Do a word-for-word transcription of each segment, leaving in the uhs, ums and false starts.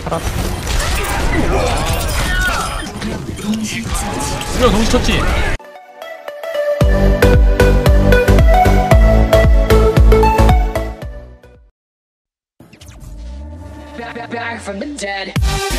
살았다. 두 명 동시 쳤지? Back from the dead.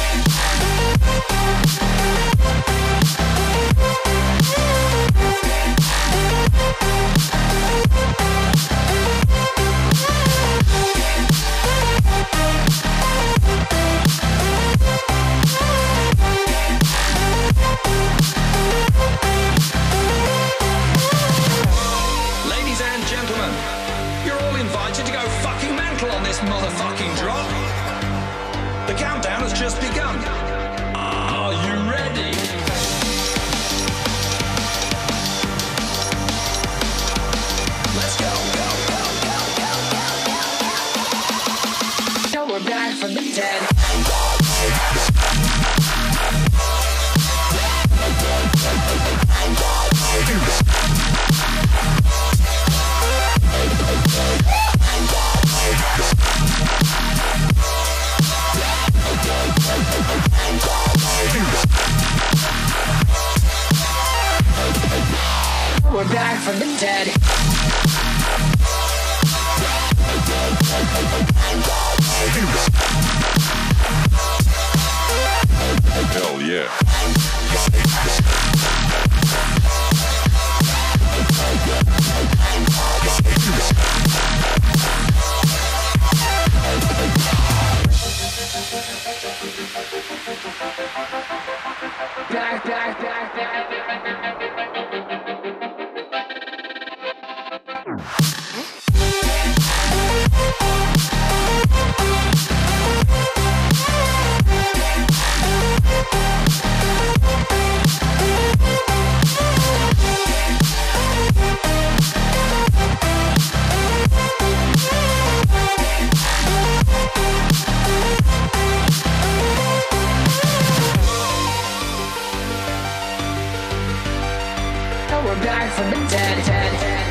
Ladies and gentlemen, you're all invited to go fucking mental on this motherfucking drop. The countdown has just begun. Are you ready? Let's go, go, go, go, go, go, go. Now we're back from the dead. We're back from the dead. Hell yeah. Back, back, back, back, back. We're back from the dead, dead, dead.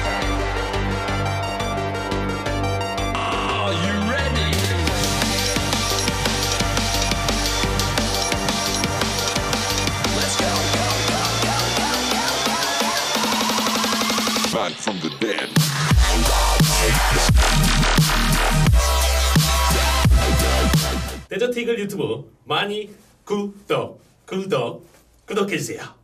Are you ready? Let's go, go, go, go, go, go, go. Back from the dead. 데저트이글 유튜브 많이 구독, 구독, 구독해주세요.